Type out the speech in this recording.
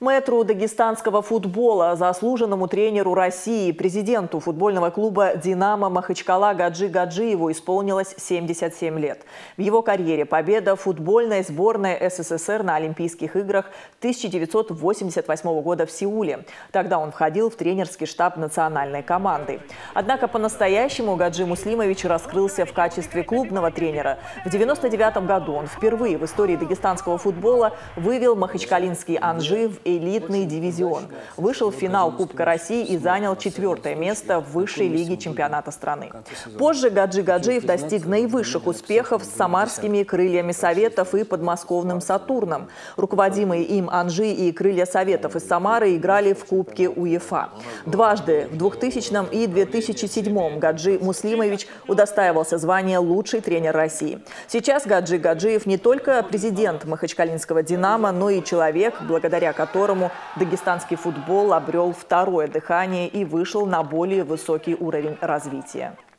Мэтру дагестанского футбола, заслуженному тренеру России, президенту футбольного клуба «Динамо» Махачкала Гаджи Гаджиеву исполнилось 77 лет. В его карьере победа футбольной сборной СССР на Олимпийских играх 1988 года в Сеуле. Тогда он входил в тренерский штаб национальной команды. Однако по-настоящему Гаджи Муслимович раскрылся в качестве клубного тренера. В 1999 году он впервые в истории дагестанского футбола вывел махачкалинский «Анжи» в элитный дивизион. Вышел в финал Кубка России и занял 4-е место в высшей лиге чемпионата страны. Позже Гаджи Гаджиев достиг наивысших успехов с самарскими «Крыльями Советов» и подмосковным «Сатурном». Руководимые им «Анжи» и «Крылья Советов» из Самары играли в Кубке УЕФА. Дважды, в 2000 и 2007 Гаджи Муслимович удостаивался звания «Лучший тренер России». Сейчас Гаджи Гаджиев не только президент махачкалинского «Динамо», но и человек, благодаря которому дагестанский футбол обрел второе дыхание и вышел на более высокий уровень развития.